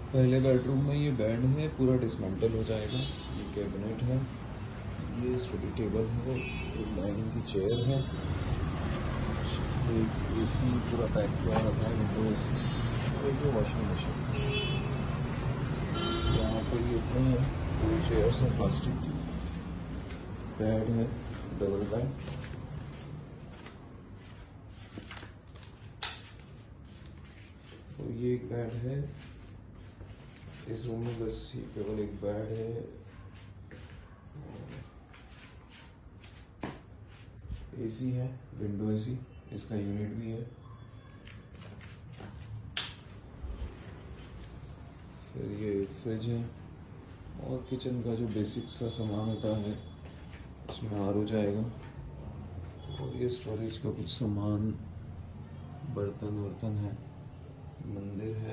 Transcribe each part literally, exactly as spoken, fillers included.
पहले बेडरूम में ये बेड है, पूरा डिसमेंटल हो जाएगा। ये कैबिनेट है, ये स्टडी टेबल है, एक डाइनिंग की चेयर है, एक एसी पूरा पैक किया रखा है, विंडो एसी, और एक वॉशिंग मशीन। यहाँ पर ये इतने हैं, पूरी चेयर्स हैं प्लास्टिक की। बेड है, डबल बेड। और ये एक बेड है। इस रूम में बस ये केवल एक बेड है। एसी है, विंडो एसी, इसका यूनिट भी है। फिर ये फ्रिज है, और किचन का जो बेसिक सा सामान होता है उसमें आर हो जाएगा। और ये स्टोरेज का कुछ सामान, बर्तन वर्तन है, मंदिर है।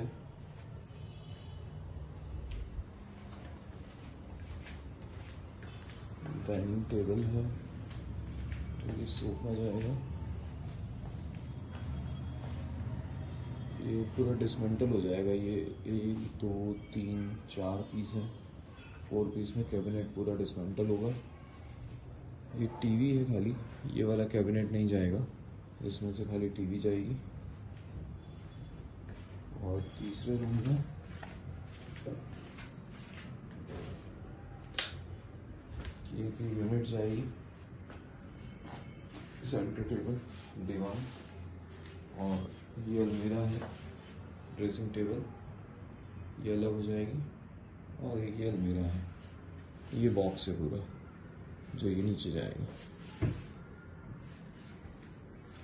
डाइनिंग टेबल है, तो ये सोफा जाएगा। ये पूरा डिसमेंटल हो जाएगा। ये एक दो तीन चार पीस है, फोर पीस में कैबिनेट पूरा डिसमेंटल होगा। ये टीवी है खाली, ये वाला कैबिनेट नहीं जाएगा, इसमें से खाली टीवी जाएगी। और तीसरे रूम में ये की यूनिट जाएगी, सेंटर टेबल, दीवान, और ये अलमीरा है, ड्रेसिंग टेबल, ये अलग हो जाएगी। और एक ये अलमीरा है, ये बॉक्स है पूरा जो ये नीचे जाएगा।